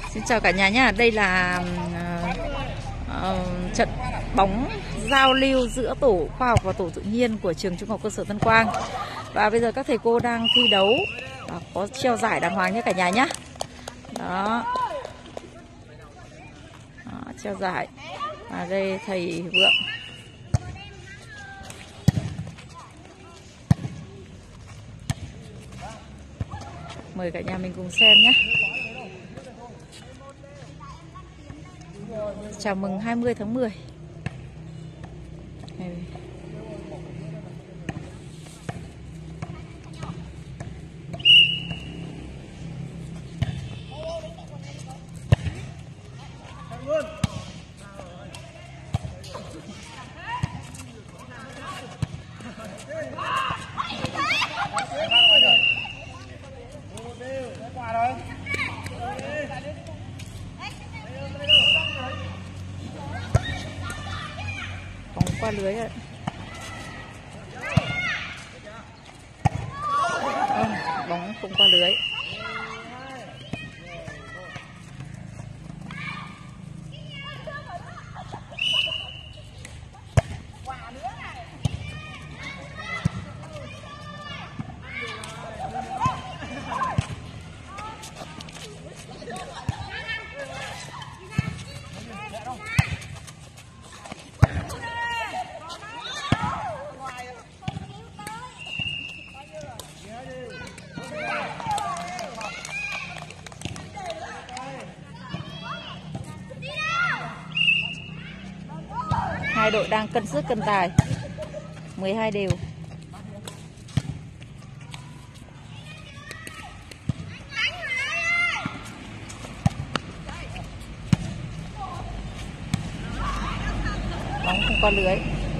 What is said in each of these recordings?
Xin chào cả nhà nhá. Đây là trận bóng giao lưu giữa tổ khoa học và tổ tự nhiên của trường Trung học cơ sở Tân Quang. Và bây giờ các thầy cô đang thi đấu và có treo giải đàng hoàng nhé cả nhà nhé. Đó. Đó, treo giải. Và đây thầy Vượng. Mời cả nhà mình cùng xem nhé. Chào mừng 20 tháng 10. Bóng qua lưới ạ. Bóng không qua lưới. Hai đội đang cân sức cân tài. 12 đều. Bóng không qua lưới.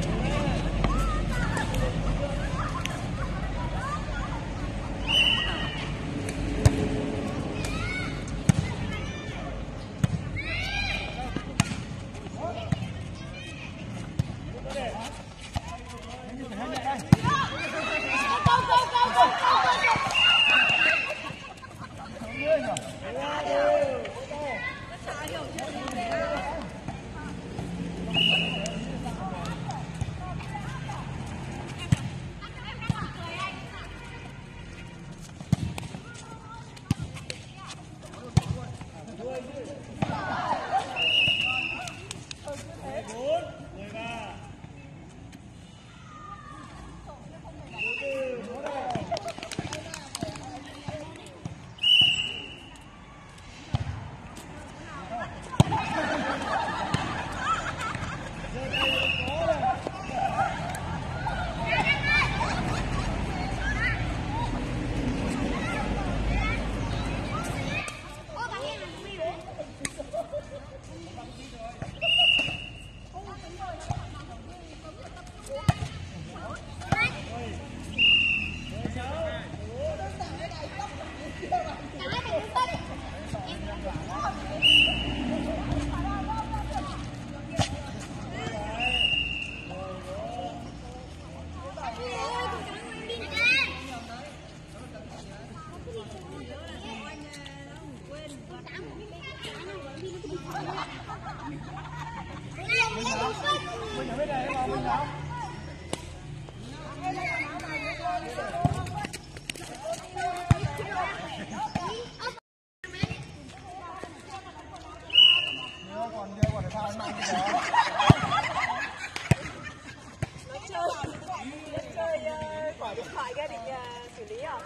Bỏ điện thoại ra định xử lý à?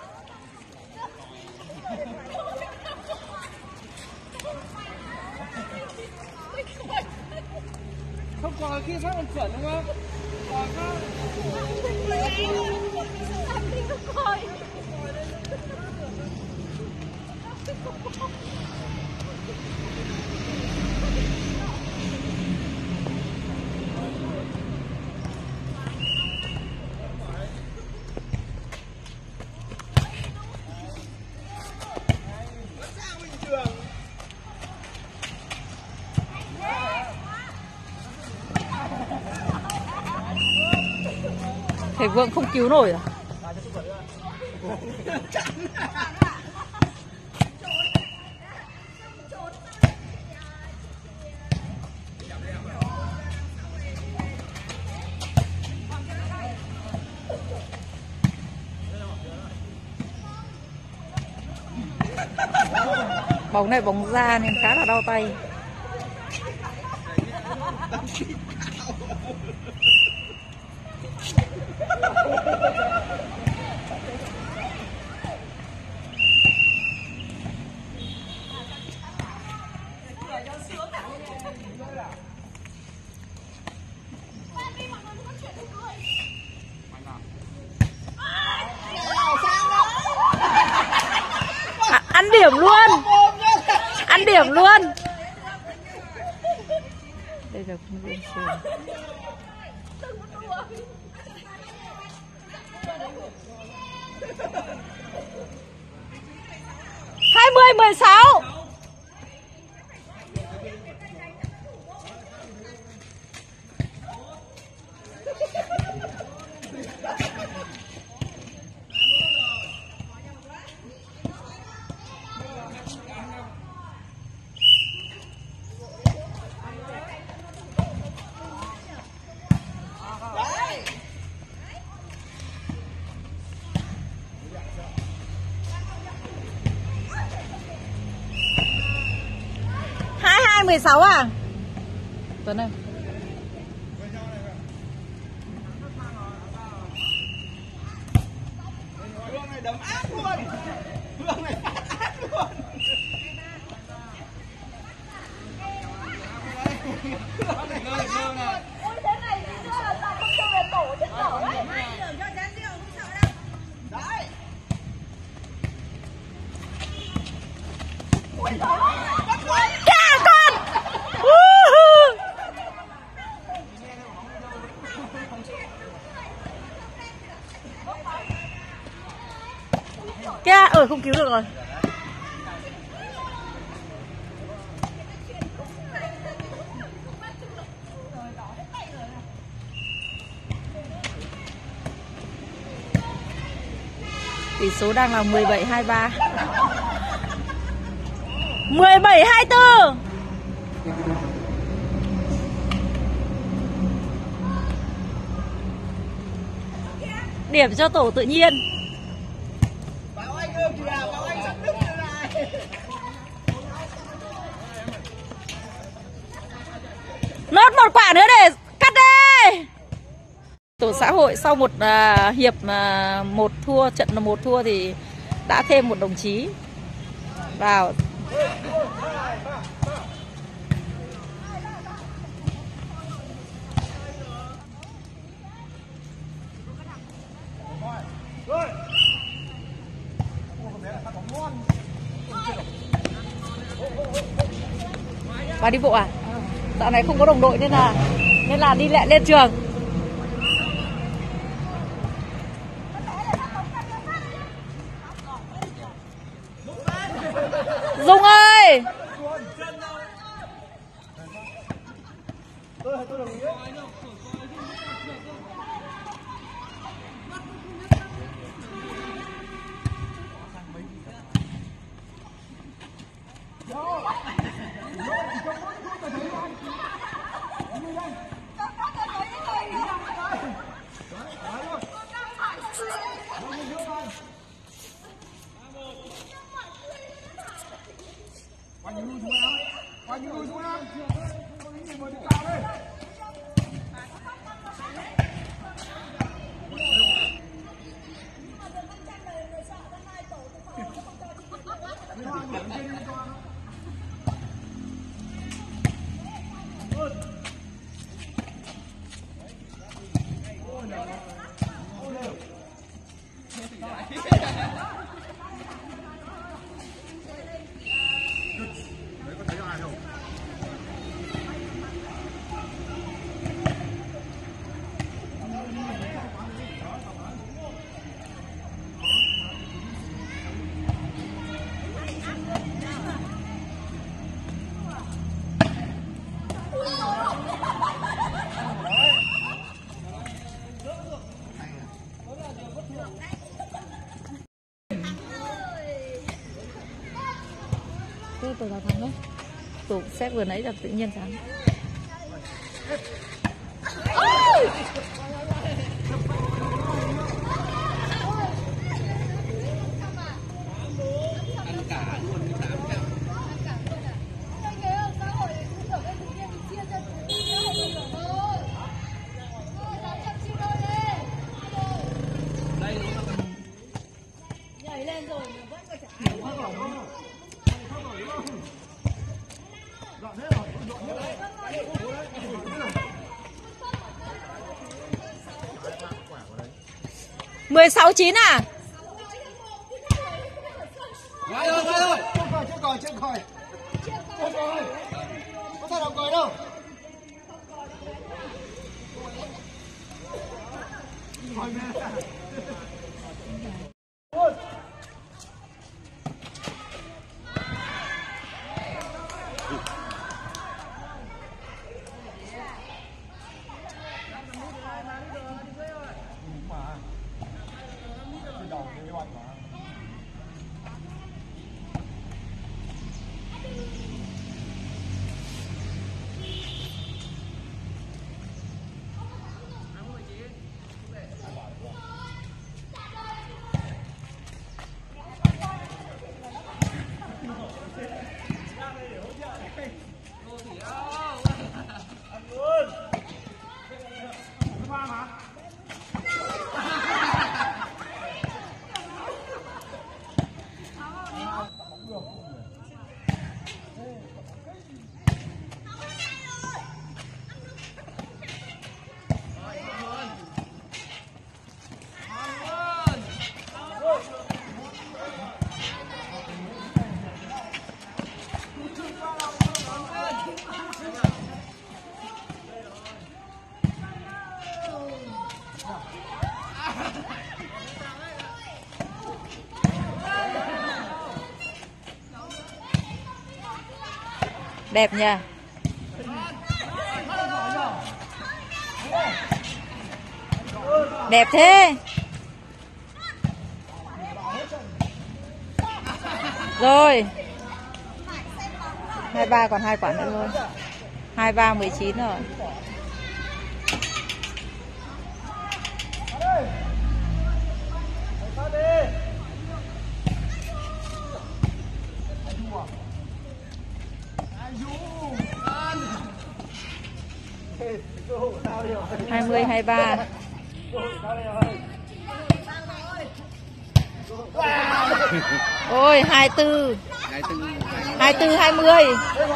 Không có kia sát còn chuẩn đúng không? Còn khác. Thầy Vượng không cứu nổi à? Bóng này bóng ra nên khá là đau tay. Ăn điểm luôn. Ăn điểm luôn. Đây là khuôn viên trường. 20-16. Hai 16 à? Tuấn ơi. Hương này đấm ác luôn. Hương này phát ác luôn. Hương này. Ôi thế này thì chưa là không cho về tổ chết tổ đấy. Đấy. Kìa con. Kìa, không cứu được rồi. Tỷ số đang là 17-23. 17-24. Điểm cho tổ tự nhiên. Báo anh ơi kìa, báo anh sắp đứt rồi này. Nốt một quả nữa để cắt đi. Tổ xã hội sau một hiệp một thua, trận là một thua thì đã thêm một đồng chí vào. Bà đi bộ à? Dạo này không có đồng đội nên là đi lại lên trường. Dung ơi! Tổ nào thắng đấy? Tổ xét vừa nãy là tự nhiên thắng. 16-9 à? Rồi. Chưa khỏi. Có sao đâu còi đâu. Đẹp nha. Đẹp thế. Rồi 23 còn 2 quả nữa thôi. 23-19 rồi. Hai mươi 23. Ôi 24 20.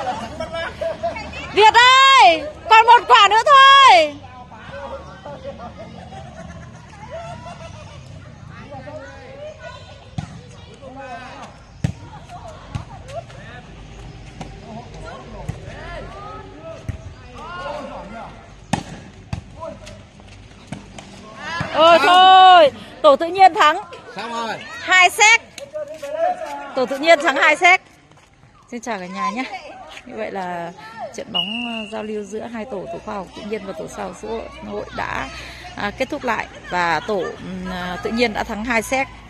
Việt ơi, còn một quả nữa thôi. Ôi thôi, Tổ Tự Nhiên thắng. Xong rồi. 2 set. Tổ Tự Nhiên thắng 2 set. Xin chào cả nhà nhé. Như vậy là trận bóng giao lưu giữa hai tổ Khoa học Tự Nhiên và tổ Khoa học Xã hội đã kết thúc lại và tổ Tự Nhiên đã thắng 2 set.